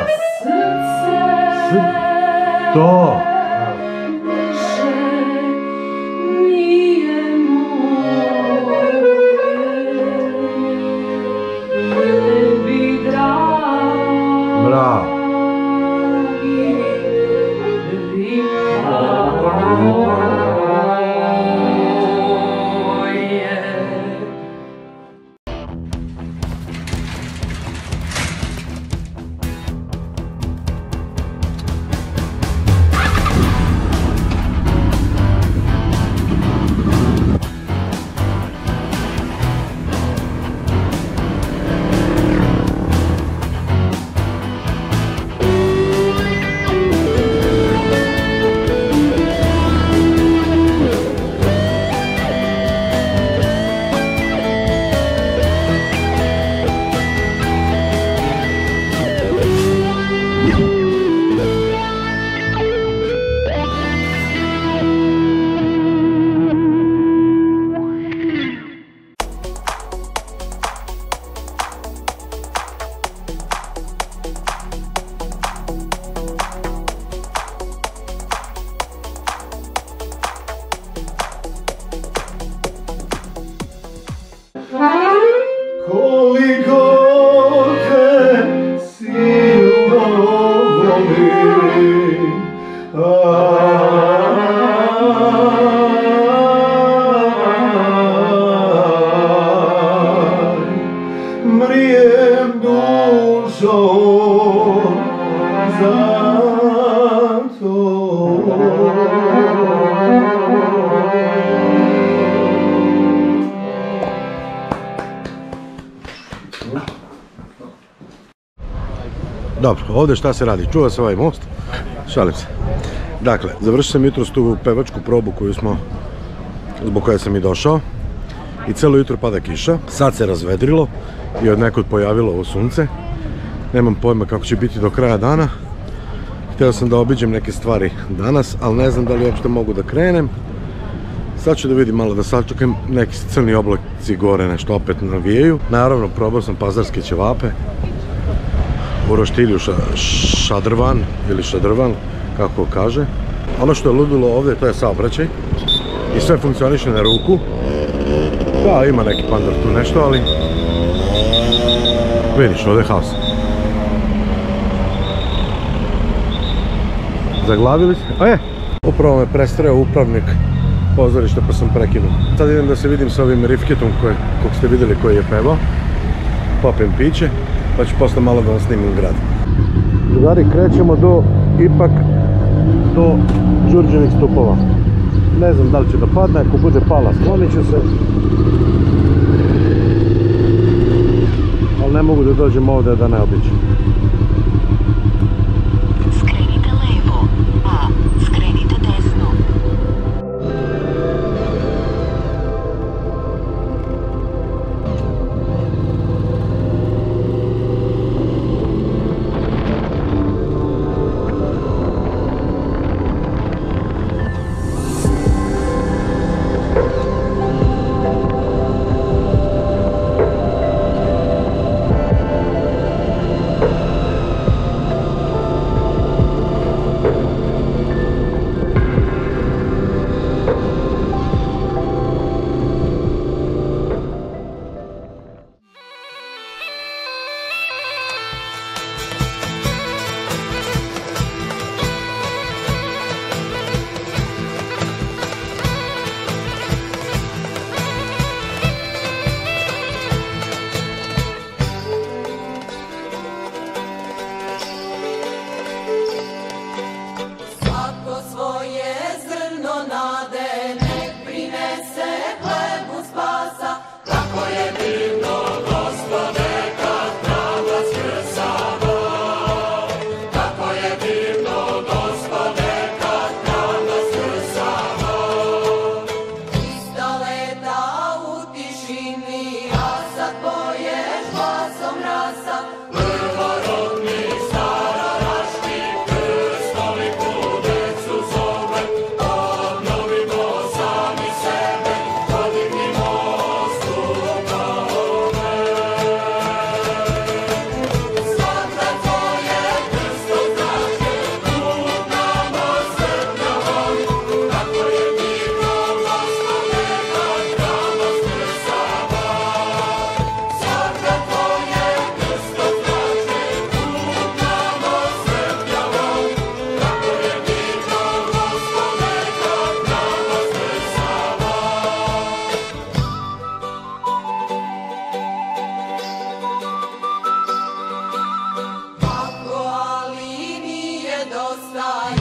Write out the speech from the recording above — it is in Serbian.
To! Bravo! Koliko te silno volim, mrijem dušo za to. Dobro, ovdje šta se radi? Čuva se ovaj most? Šalim se. Dakle, završio sam jutros tu pevačku probu zbog koje sam i došao. I cijelo jutro pada kiša. Sad se razvedrilo i od nekud pojavilo ovo sunce. Nemam pojma kako će biti do kraja dana. Htio sam da obiđem neke stvari danas, ali ne znam da li uopšte mogu da krenem. Sad ću da vidim malo, da sačekam, neki crni oblaci gore nešto opet navijaju. Naravno, probao sam pazarske ćevape u roštilju šadrvan ili šadrvan, kako kaže. Ono što je ludilo ovdje, to je saobraćaj i sve funkcioniše na ruku. Da, ima neki pandar tu nešto, ali vidiš, ovdje je haos. Zaglavili se. Upravo me prestreo upravnik pozorišta pa sam prekinuo. Sad idem da se vidim sa ovim Rifketom kog ste vidjeli koji je pevao. Popijem piće, pa ću posle malo da vam snimim grad. Drugari, krećemo ipak do Đurđevih stupova. Ne znam da li će da padne, ako bude pala sklonit ću se. Ali ne mogu da dođem ovdje da ne obiđem. Skrenite levo, a skrenite desno. ostaje